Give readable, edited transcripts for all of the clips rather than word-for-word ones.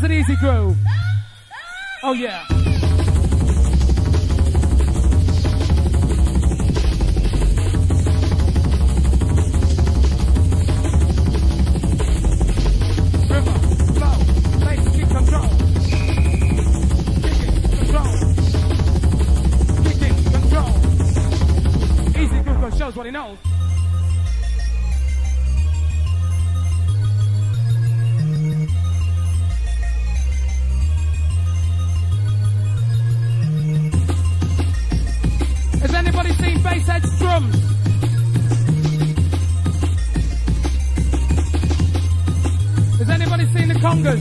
an easy groove. Oh yeah. River, flow, bass, keep control. Kicking, control. Kicking, control. Easy groove, cause shows what he knows. Has anybody seen Basshead's drums? Has anybody seen the congas?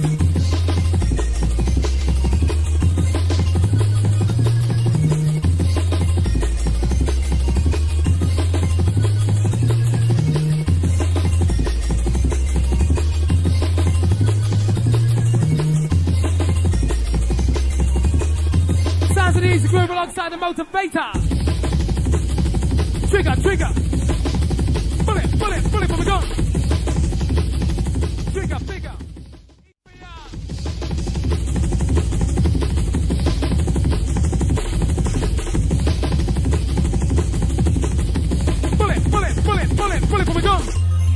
Sounds of the easy groove alongside the motivator. Trigger, trigger. Bullet, bullet, bullet from the gun. Trigger, figure. Bullet, bullet, bullet, bullet, bullet from the gun.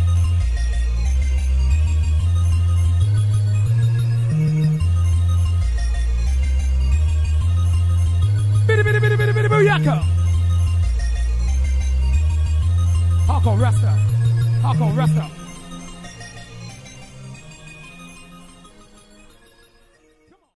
Bitty, bitty, bitty, bitty, bitty, booyaka. Hardcore Rasta. Hardcore Rasta.